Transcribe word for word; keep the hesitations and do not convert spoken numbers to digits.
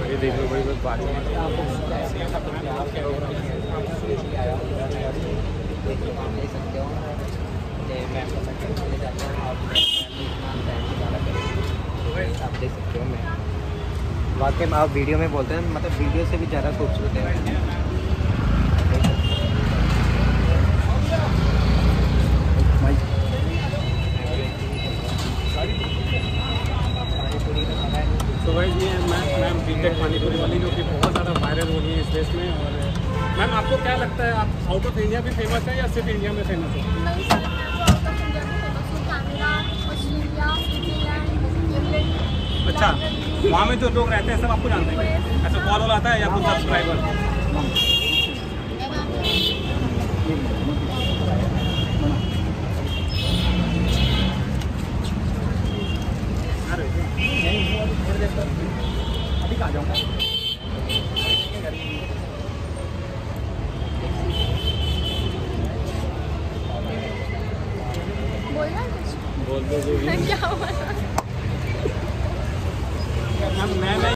ये देख लो बड़ी बड़ी बात है। आप देख सकते हो मैं वाकई में आप वीडियो में बोलते हैं मतलब वीडियो से भी ज़्यादा खूबसूरत है। तो भाई ये मैम मैम बीटेक पानीपुरी वाली जो कि बहुत ज़्यादा वायरल हो रही है इस देश में। और मैम आपको क्या लगता है, आप आउट ऑफ इंडिया भी फेमस है या सिर्फ इंडिया में फेमस है? नहीं सर, मैं तो आउट ऑफ इंडिया में फेमस हूँ। Canada, Australia, New Zealand, England. अच्छा, वहाँ में जो लोग रहते हैं सब आपको जानते हैं? ऐसा कॉल वॉल आता है या कुछ सब्सक्राइबर? अभी कहाँ जाऊँगा? बोलना कुछ? बोल दो जो भी। क्या हुआ? मैम मैं